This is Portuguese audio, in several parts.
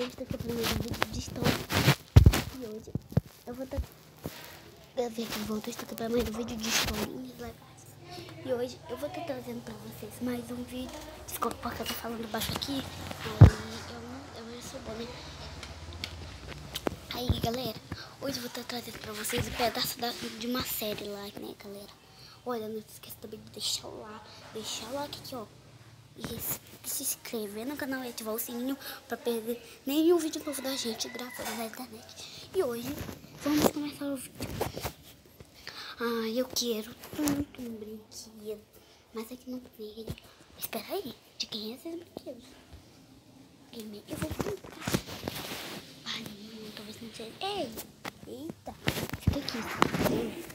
Este aqui é o primeiro vídeo de história. E hoje eu vou trazer aqui de volta este aqui é o primeiro vídeo de historinhas legais. E hoje eu vou estar trazendo pra vocês mais um vídeo. Desculpa porque eu tô falando baixo aqui. Eu sou boa, né? Aí galera, hoje eu vou estar trazendo pra vocês um pedaço de uma série lá, né galera? Olha, não se esqueça também de deixar o like aqui, ó. E se inscrever no canal e ativar o sininho pra perder nenhum vídeo novo da gente gravado na internet. E hoje vamos começar o vídeo. Eu quero tanto um brinquedo, mas aqui não tem. Espera aí, de quem é esses brinquedos? Eu vou brincar. Ai, não, talvez não seja. Ei! Eita! Fica aqui.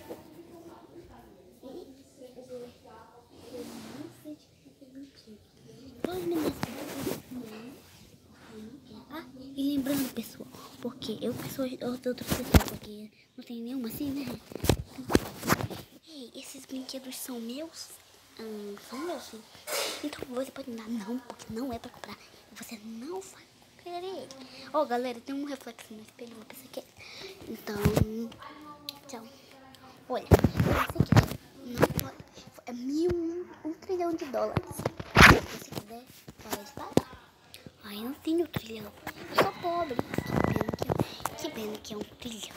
E lembrando, pessoal, porque eu sou outra pessoa, porque não tem nenhuma assim, né? Ei, esses brinquedos são meus? São meus, sim. Então você pode dar não, porque não é pra comprar. Você não vai querer. Ó, galera, tem um reflexo no espelho, vou pensar que é. Então, tchau. Olha, se você quiser, não pode. É $1 trilhão. Se você quiser, pode pagar. Ai, não tenho $1 trilhão. Eu sou pobre. Que pena que é $1 trilhão.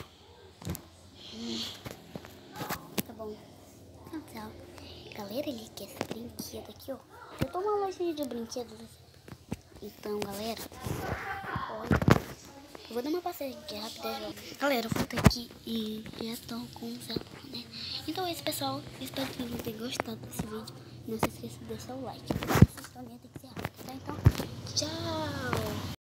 Tá bom. Então, tchau. Galera, ele quer esse brinquedo aqui, ó. Eu tô numa lojinha de brinquedos. Então, galera, olha. Eu vou dar uma passeada aqui rápida, já. Galera, eu voltei aqui e já tô com o celular, né? Então é isso, pessoal. Espero que vocês tenham gostado desse vídeo. Não se esqueça de deixar o like. Essa historinha tem que ser rápida, tá? Então, tchau!